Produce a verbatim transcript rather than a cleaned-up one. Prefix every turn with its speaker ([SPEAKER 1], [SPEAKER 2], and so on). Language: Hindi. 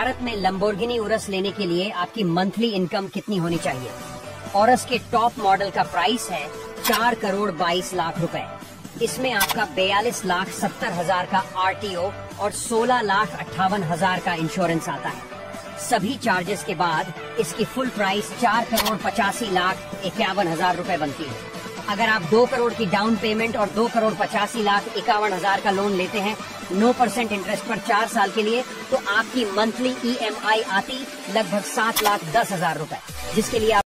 [SPEAKER 1] भारत में लंबोर्गिनी उरस लेने के लिए आपकी मंथली इनकम कितनी होनी चाहिए? औरस के टॉप मॉडल का प्राइस है चार करोड़ बाईस लाख रुपए। इसमें आपका बयालीस लाख सत्तर हजार का आरटीओ और सोलह लाख अट्ठावन हजार का इंश्योरेंस आता है। सभी चार्जेस के बाद इसकी फुल प्राइस चार करोड़ पचासी लाख इक्यावन हजार रूपए बनती है। अगर आप दो करोड़ की डाउन पेमेंट और दो करोड़ पचासी लाख इक्यावन हजार का लोन लेते हैं नो परसेंट इंटरेस्ट पर चार साल के लिए, तो आपकी मंथली ईएमआई आती लगभग सात लाख दस हजार रूपए, जिसके लिए आप